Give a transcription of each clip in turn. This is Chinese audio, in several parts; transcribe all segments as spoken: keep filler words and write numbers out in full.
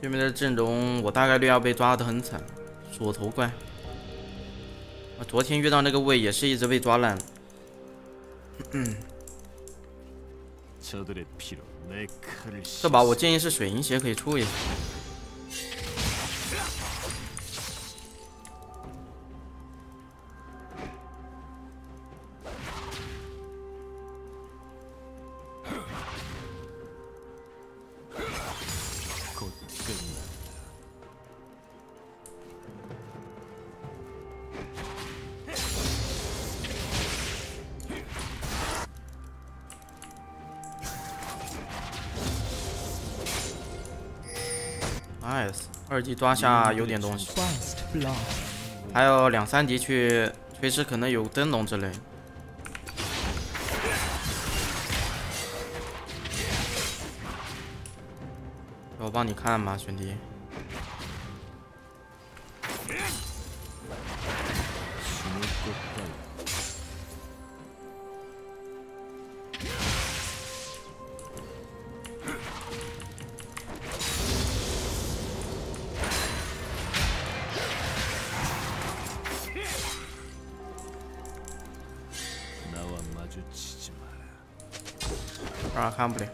对面的阵容，我大概率要被抓得很惨。锁头怪，啊，昨天遇到那个位也是一直被抓烂。嗯，这把我建议是水银鞋可以出一下。 nice， 二级抓下有点东西，还有两三级去随时可能有灯笼之类。我帮你看吧，兄弟。啊，看不了。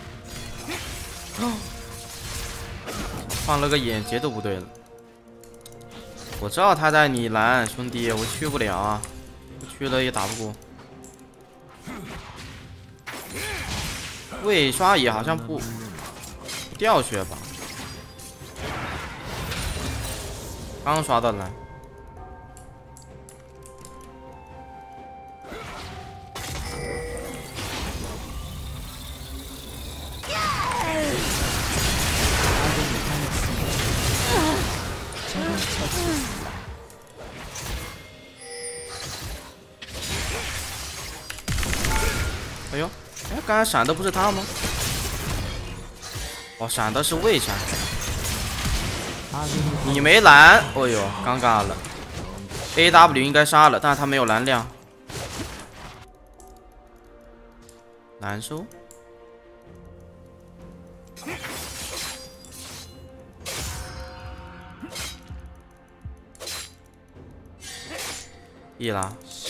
放了个眼节都不对了。我知道他在你蓝，兄弟，我去不了啊，我去了也打不过。位刷野好像不不掉血吧？刚刷到蓝。 哎呦，哎，刚才闪的不是他吗？哦，闪的是魏闪。你没蓝，哦呦，尴尬了。A W 应该杀了，但是他没有蓝量。难受。一拉。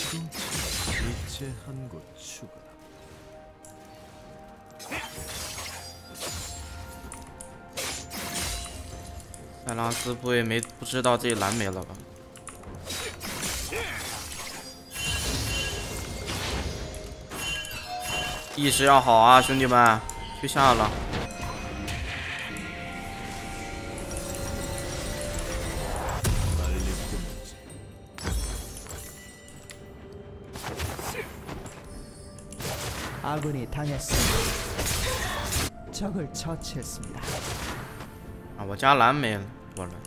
塞拉斯不会没不知道自己蓝没了吧？意识要好啊，兄弟们，去下了。啊，我家蓝没了，我了，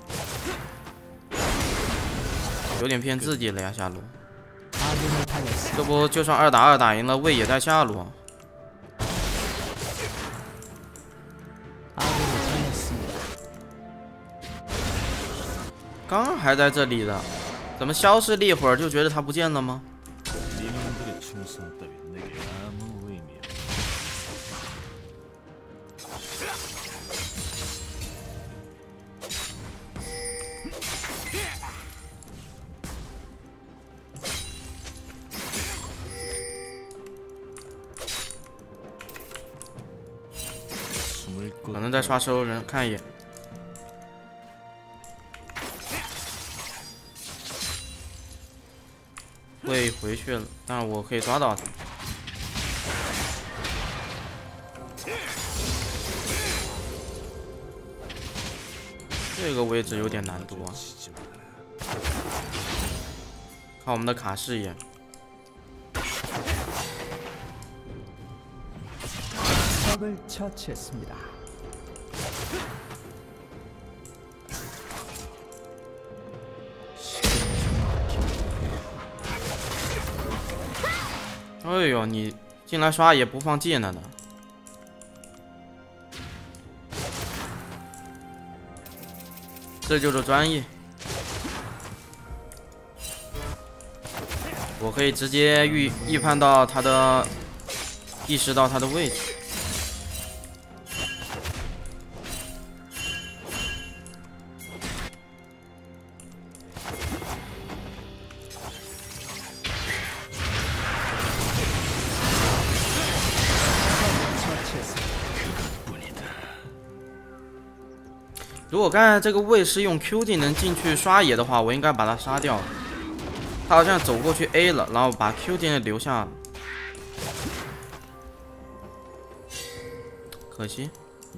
有点骗自己了呀，下路。这不就算二打二打赢了，魏也在下路啊。刚刚还在这里的，怎么消失了一会儿就觉得他不见了吗？ 可能在刷收人，看一眼。会回去了，但是我可以抓到他。这个位置有点难度啊，看我们的卡视野。 적을 처치했습니다. 哎呦，你进来刷也不放技能的，这就是专业。我可以直接预预判到他的，意识到他的位置。 如果刚才这个卫士用 Q 技能进去刷野的话，我应该把他杀掉。他好像走过去 A 了，然后把 Q 技能留下了，可惜。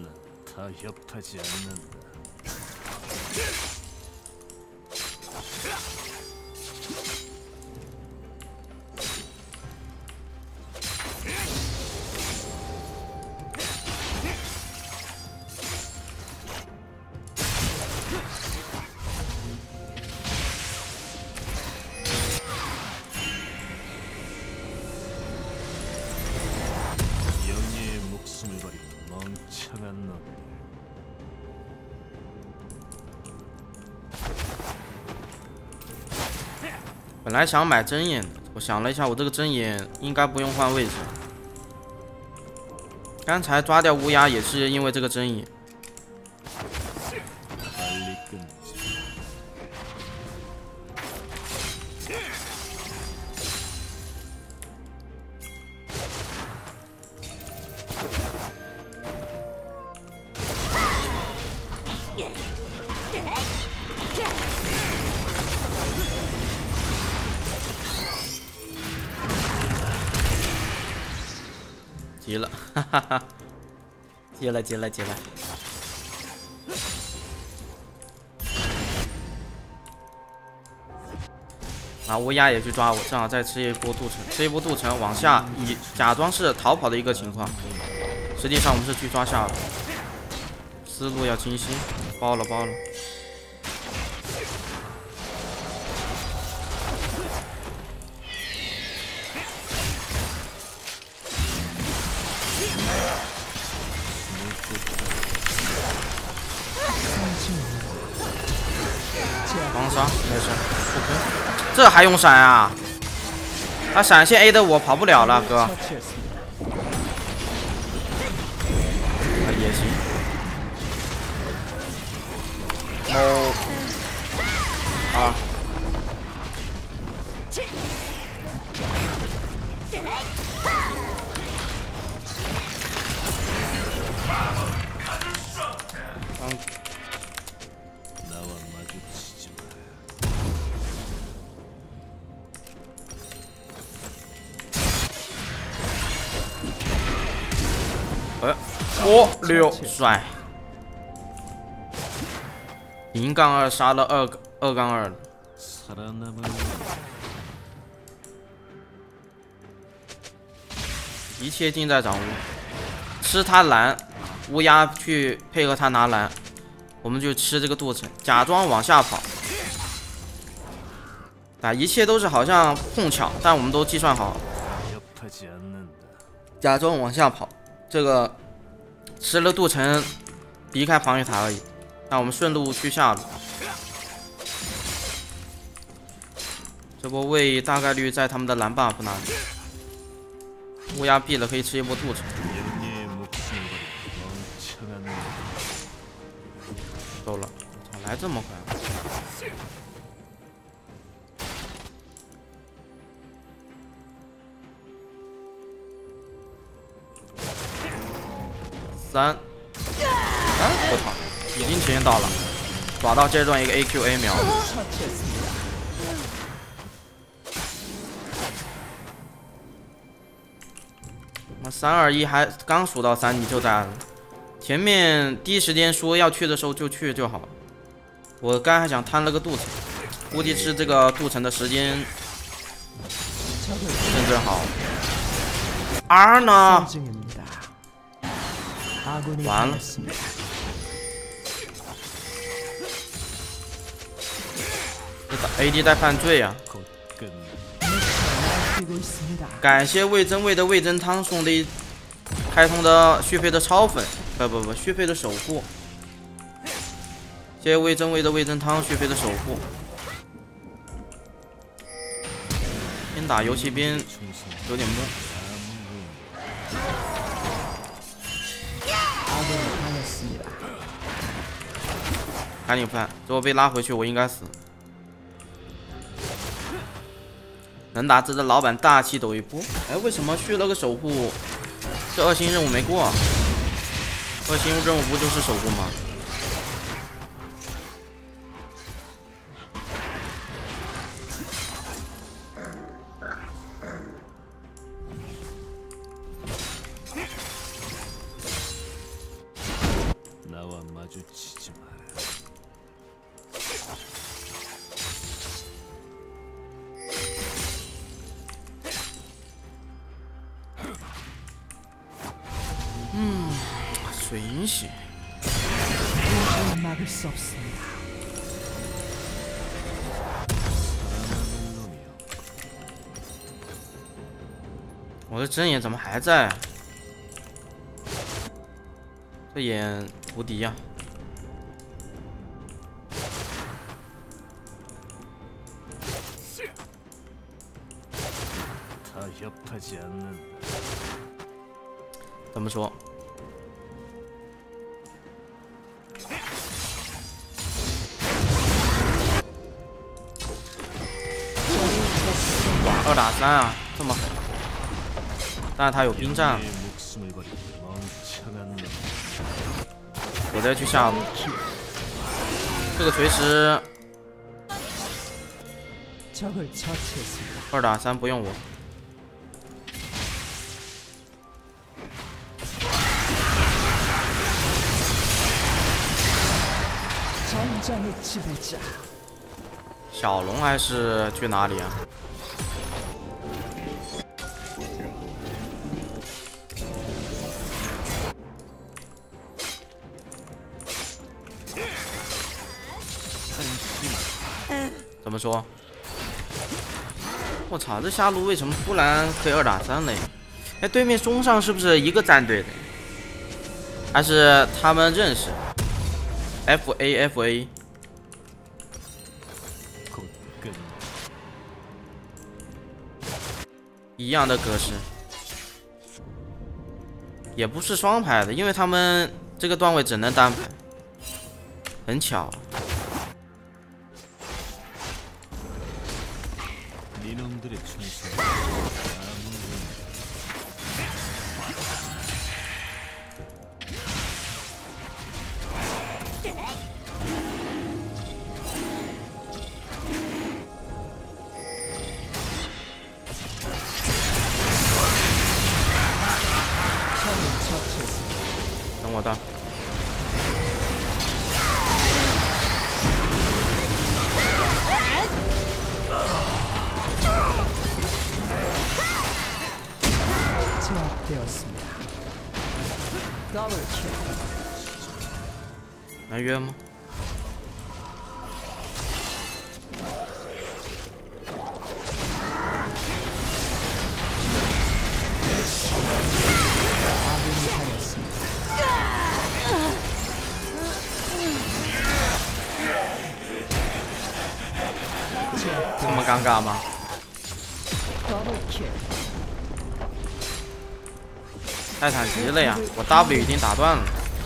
本来想买针眼的，我想了一下，我这个针眼应该不用换位置。刚才抓掉乌鸦也是因为这个针眼。急了，哈哈哈！急了，急了，急了！啊，乌鸦也去抓我，正好再吃一波镀层，吃一波镀层往下，以假装是逃跑的一个情况，实际上我们是去抓下路，思路要清晰，包了，包了。 防杀没事，不亏。这还用闪啊？他闪现 A 的我跑不了了，哥。啊，也行。哦。啊。嗯。 哎，哦，六帅，零杠二杀了二二杠二，一切尽在掌握。吃他蓝，乌鸦去配合他拿蓝，我们就吃这个镀层，假装往下跑。啊，一切都是好像碰巧，但我们都计算好，假装往下跑。 这个吃了镀层，离开防御塔而已。那我们顺路去下路。这波位大概率在他们的蓝 buff 那里。乌鸦毙了，可以吃一波镀层。走了，咋来这么快？三，哎，我操，已经体验到了，抓到这段一个 A Q A 秒。那三二一还刚数到三，你就在前面第一时间说要去的时候就去就好。我刚还想贪了个镀层，估计是这个镀层的时间正正好。R 呢？ 完了，这打 A D 在犯罪啊！感谢魏真魏的味噌汤送的一开通的续费的超粉，不不不，续费的守护。谢谢魏真魏的味噌汤续费的守护。边打游戏边有点懵。 赶紧翻，如果被拉回去，我应该死。能打这的老板大气抖一波。哎，为什么续了个守护？这二星任务没过啊？二星任务不就是守护吗？ 나와 마주치지 마라. 음, 水血 도저히 막을 수 없습니다. 사랑하는 놈이여. 我的真眼怎么还在？这眼无敌呀、啊！ 타협하지 않는다. 怎么说？哇，二打三啊，这么狠！但是他有兵战， 내 목숨을 버리고 멍청한 놈. 我再去下路。这个锤石 적을 처치했습니다. 二打三不用我。 전장의 지배자. 小龙还是去哪里啊？怎么说？我操，这下路为什么突然可以二打三嘞？哎，对面中上是不是一个战队的？还是他们认识 ？F A F A。 一样的格式，也不是双排的，因为他们这个段位只能单排，很巧。 니놈들의 충성. 적을 처치했습니다. 等我到。 제압되었습니다. 더블킬. 能约吗？ 아군이 당했습니다. 这么尴尬吗？ 더블킬. 泰坦急了呀！我 W 已经打断了。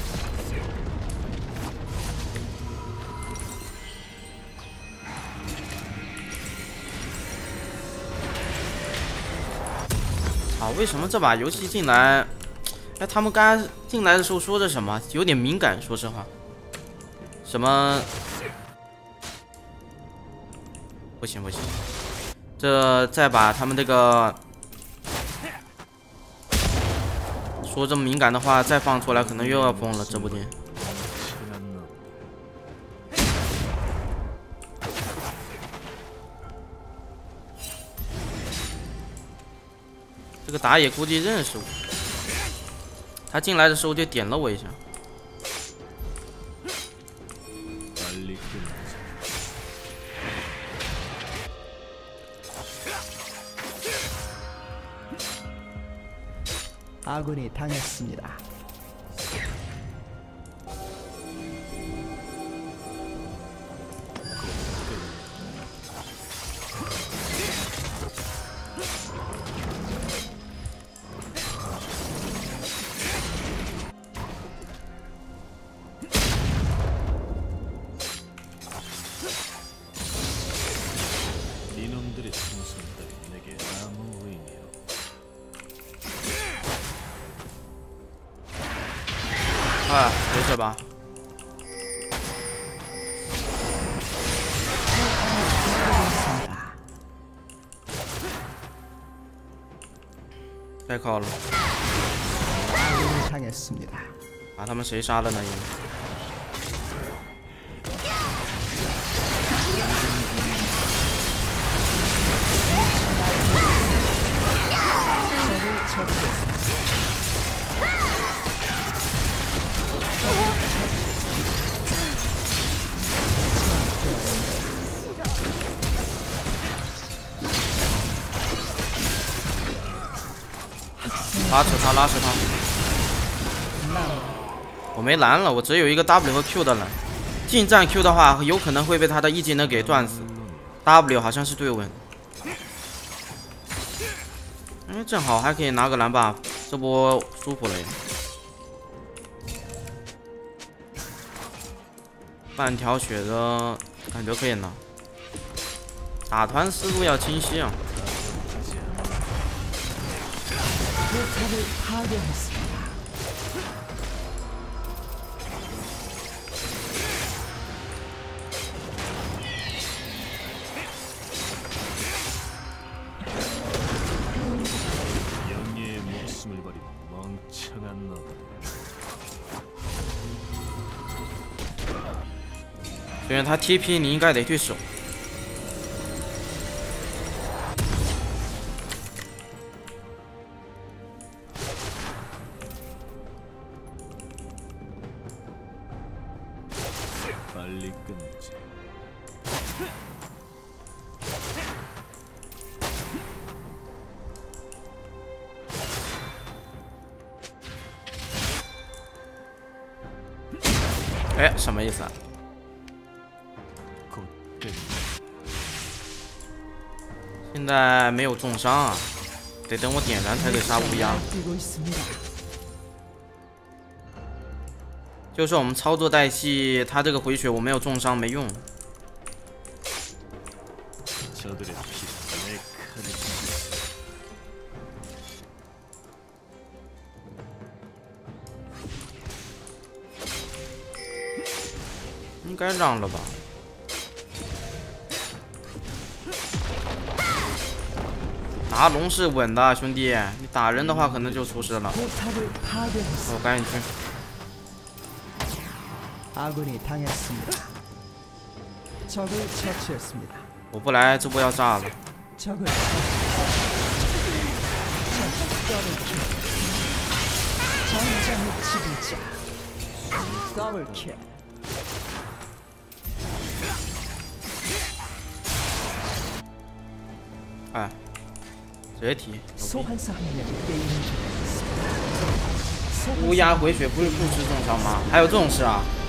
啊，为什么这把游戏进来？哎，他们刚才进来的时候说的什么？有点敏感，说实话。什么？不行不行，这再把他们这个。 说这么敏感的话，再放出来可能又要疯了。直播间，这个打野估计认识我，他进来的时候就点了我一下。 아군이 당했습니다. 니놈들의 충성 따위 내게 아무 의미 없다. 哎，没事吧？太靠了！ 아군이 당했습니다. 把他们谁杀了呢？ 拉扯他，拉扯他。我没蓝了，我只有一个 W 和 Q 的蓝。近战 Q 的话，有可能会被他的一技能给断死。W 好像是对稳。哎，正好还可以拿个蓝 buff， 这波舒服了呀。半条血的感觉可以拿。打团思路要清晰啊。 포탑을 파괴했습니다. 영예의 목숨을 버린 멍청한 놈. 虽然他 T P， 你应该得去守。 빨리 끝내자. 에, 什么意思啊？ 곧 끝. 现在没有重伤啊，得等我点燃才可以杀乌鸦。 뛰고 있습니다. 就说我们操作带戏，他这个回血我没有重伤没用。 저들의 피, 내 칼을. 应该让了吧？打龙是稳的，兄弟，你打人的话可能就出事了。 포탑을 파괴했습니다. 我赶紧去。 아군이 당했습니다. 적을 처치했습니다. 我不来，这波要炸了。 적을 더블킬. 전장의 지배자. 더블킬. 아, 直接提。 소환사 한 명이 게임을 중단했습니다. 乌鸦回血不是不吃重伤吗？还有这种事啊？